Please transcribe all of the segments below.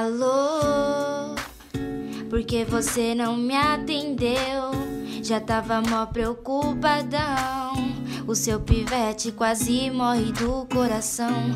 Alô, porque você não me atendeu? Já tava mó preocupadão. O seu pivete quase morre do coração.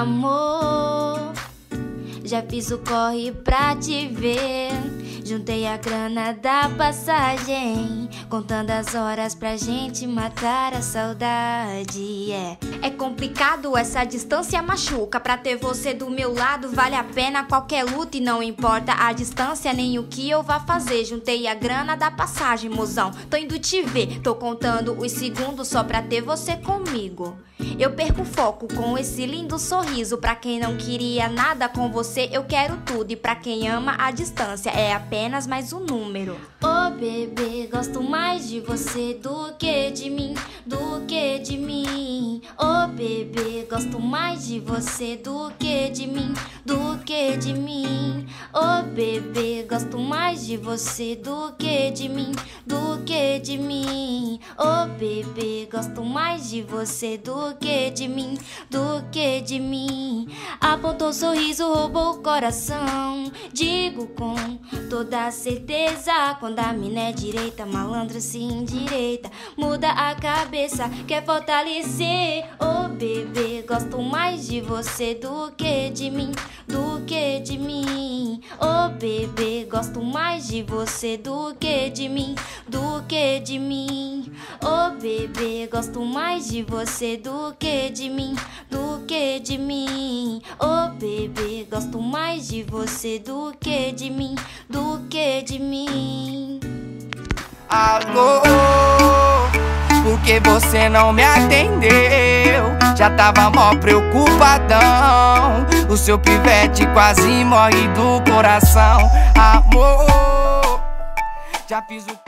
Amor, já fiz o corre pra te ver. Juntei a grana da passagem, contando as horas pra gente matar a saudade. É complicado, essa distância machuca. Pra ter você do meu lado vale a pena qualquer luta. E não importa a distância nem o que eu vá fazer. Juntei a grana da passagem, mozão, tô indo te ver. Tô contando os segundos só pra ter você comigo. Eu perco o foco com esse lindo sorriso. Pra quem não queria nada com você, eu quero tudo. E pra quem ama, a distância é apenas mais um número. Oh bebê, gosto mais de você do que de mim, do que de mim. Oh bebê, gosto mais de você do que de mim, do que de mim. Oh bebê, gosto mais de você do que de mim, do que de mim. Oh bebê, gosto mais de você do que de mim, do que de mim. Apontou o sorriso, roubou o coração. Digo com toda certeza, quando a mina é direita, malandro se endireita. Muda a cabeça, quer fortalecer. Oh bebê, gosto mais de você do que de mim, do que de mim. Oh bebê, gosto mais de você do que de mim, do que de mim. Oh bebê, gosto mais de você do que de mim, do que de mim. Oh bebê, gosto mais de você do que de mim, do que de mim. Alô, porque você não me atendeu? Já tava mó preocupadão. O seu pivete quase morre do coração. Amor, já fiz o